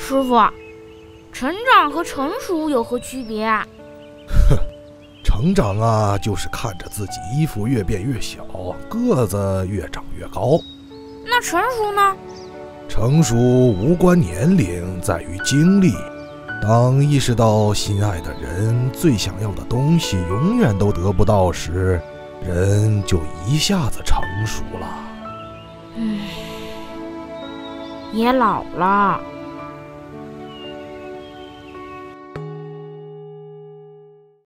师傅，成长和成熟有何区别啊？ 成长啊，就是看着自己衣服越变越小，个子越长越高。 那成熟呢？ 成熟无关年龄，在于经历。当意识到心爱的人最想要的东西永远都得不到时，人就一下子成熟了。 也老了。